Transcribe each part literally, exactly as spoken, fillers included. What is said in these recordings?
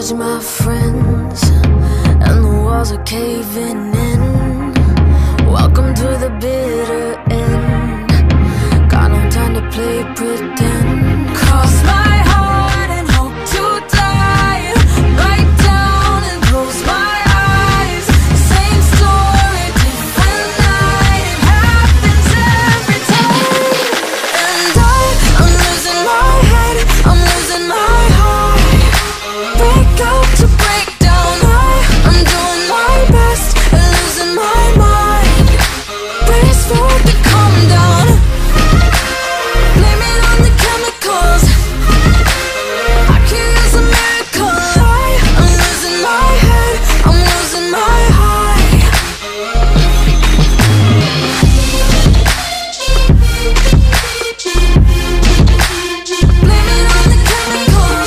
edge, my friends, and the walls are caving in. Welcome to the bitter end. Got no time to play pretend. Cross my heart and hope to die. Write down and close my eyes. Same story, different night. It happens every time. And I, I'm losing my head, I'm losing my heart. Break out to break down. I, I'm doing my best and losing my mind. Brace for the calm down. Blame it on the chemicals. I can use a miracle. I, I'm losing my head, I'm losing my heart. Blame it on the chemicals.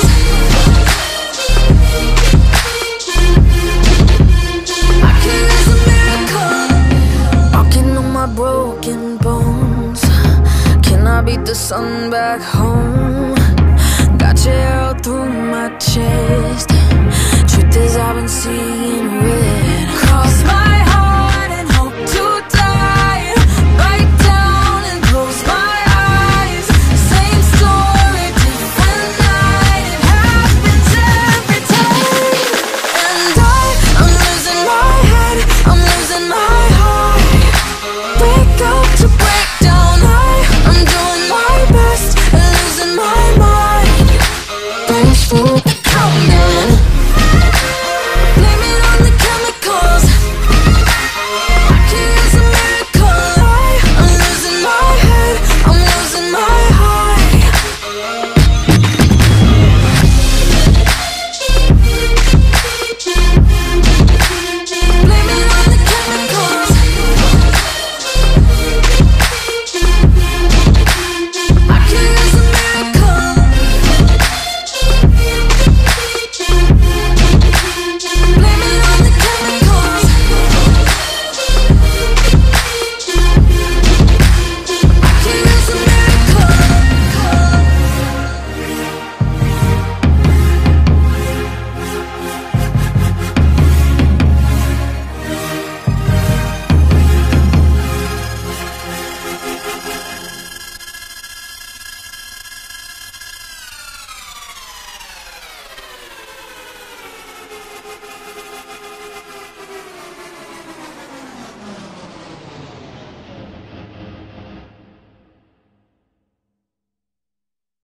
I can use a miracle. Walking on my broken bones. Can I beat the sun back home? Got your arrow through my chest. Truth is I've been seeing red. Cross my heart and hope to die. Write down and close my eyes. Same story, different night. It happens every time. And I, I'm losing my head, I'm losing my heart. Break out to break down. I, I'm doing my best and losing my mind. Brace for the